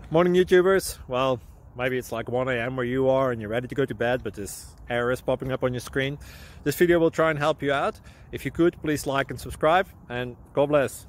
Morning YouTubers. Well, maybe it's like 1 a.m. where you are and you're ready to go to bed, but this error is popping up on your screen. This video will try and help you out. If you could, please like and subscribe, and God bless.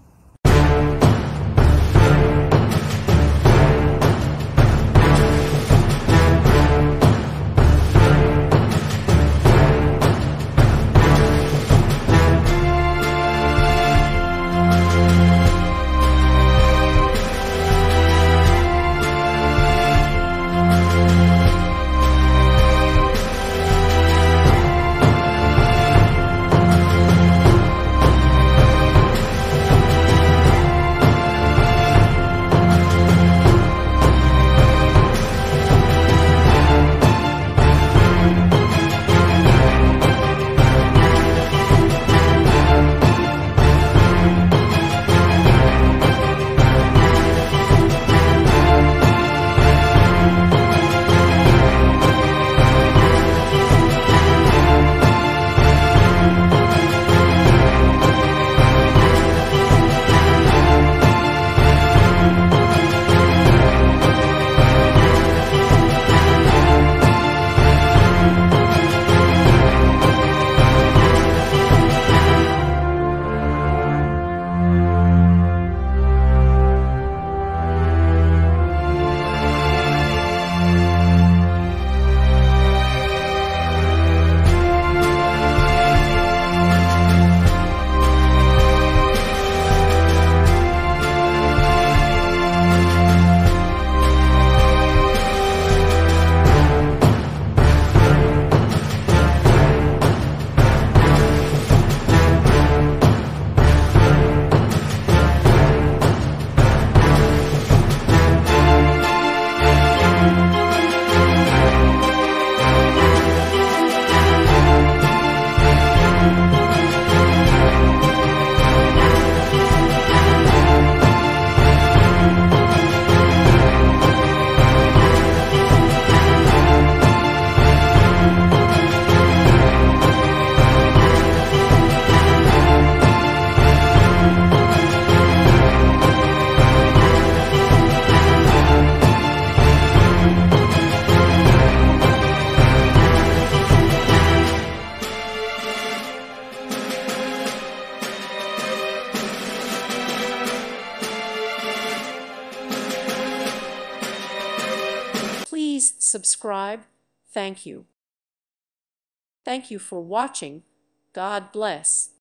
Please subscribe. Thank you. Thank you for watching. God bless.